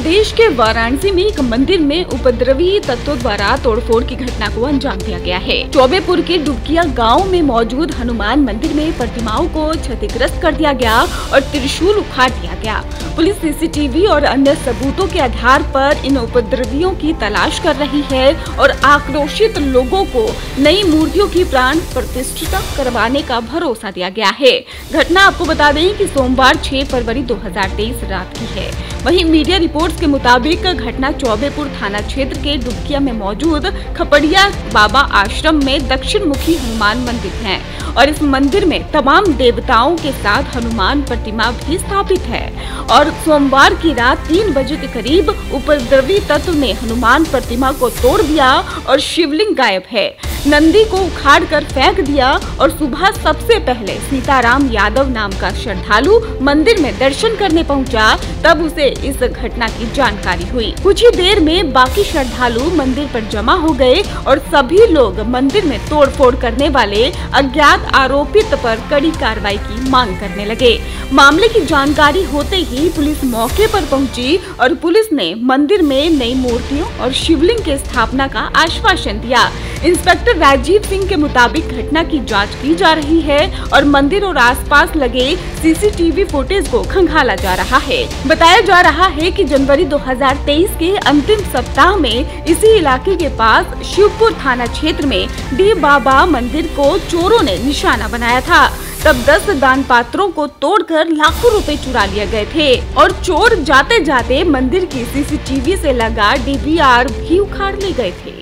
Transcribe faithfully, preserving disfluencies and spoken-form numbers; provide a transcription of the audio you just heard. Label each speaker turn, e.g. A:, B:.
A: प्रदेश के वाराणसी में एक मंदिर में उपद्रवी तत्वों द्वारा तोड़फोड़ की घटना को अंजाम दिया गया है। चौबेपुर के डुबकिया गांव में मौजूद हनुमान मंदिर में प्रतिमाओं को क्षतिग्रस्त कर दिया गया और त्रिशूल उखाड़ दिया गया। पुलिस सीसीटीवी और अन्य सबूतों के आधार पर इन उपद्रवियों की तलाश कर रही है और आक्रोशित लोगों को नई मूर्तियों की प्राण प्रतिष्ठा करवाने का भरोसा दिया गया है। घटना आपको बता दें कि सोमवार छह फरवरी दो हजार तेईस रात की है। वहीं मीडिया रिपोर्ट्स के मुताबिक घटना चौबेपुर थाना क्षेत्र के डुबकिया में मौजूद खपड़िया बाबा आश्रम में दक्षिण मुखी हनुमान मंदिर है और इस मंदिर में तमाम देवताओं के साथ हनुमान प्रतिमा भी स्थापित है। और सोमवार की रात तीन बजे के करीब उपद्रवी तत्व ने हनुमान प्रतिमा को तोड़ दिया और शिवलिंग गायब है, नंदी को उखाड़ कर फेंक दिया और सुबह सबसे पहले सीताराम यादव नाम का श्रद्धालु मंदिर में दर्शन करने पहुंचा, तब उसे इस घटना की जानकारी हुई। कुछ ही देर में बाकी श्रद्धालु मंदिर पर जमा हो गए और सभी लोग मंदिर में तोड़फोड़ करने वाले अज्ञात आरोपित पर कड़ी कार्रवाई की मांग करने लगे। मामले की जानकारी होते ही पुलिस मौके पर पहुंची और पुलिस ने मंदिर में नई मूर्तियों और शिवलिंग की स्थापना का आश्वासन दिया। इंस्पेक्टर राजीव सिंह के मुताबिक घटना की जांच की जा रही है और मंदिर और आसपास लगे सीसीटीवी फुटेज को खंगाला जा रहा है। बताया जा रहा है कि जनवरी दो हजार तेईस के अंतिम सप्ताह में इसी इलाके के पास शिवपुर थाना क्षेत्र में डी बाबा मंदिर को चोरों ने निशाना बनाया था। तब दस दान पात्रों को तोड़कर लाखों रुपए चुरा लिए गए थे और चोर जाते जाते मंदिर की सीसीटीवी से लगा डीवीआर भी उखाड़ ले गए थे।